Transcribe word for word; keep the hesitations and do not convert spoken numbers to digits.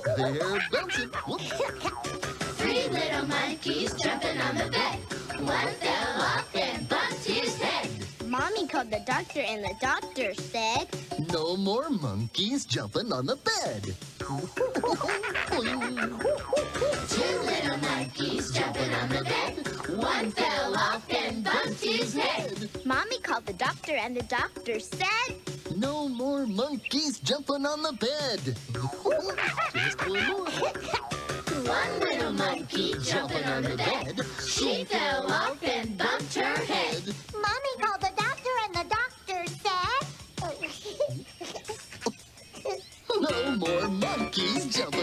They're bouncing. Three little monkeys jumping on the bed. One fell off and bumped his head. Mommy called the doctor, and the doctor said, No more monkeys jumping on the bed. Two little monkeys jumping on the bed. One fell off and bumped his head. Mommy called the doctor, and the doctor said, No more monkeys jumping on the bed. Just one more. One little monkey jumping on the bed. She fell off and bumped her head. Mommy called the doctor, and the doctor said, No more monkeys jumping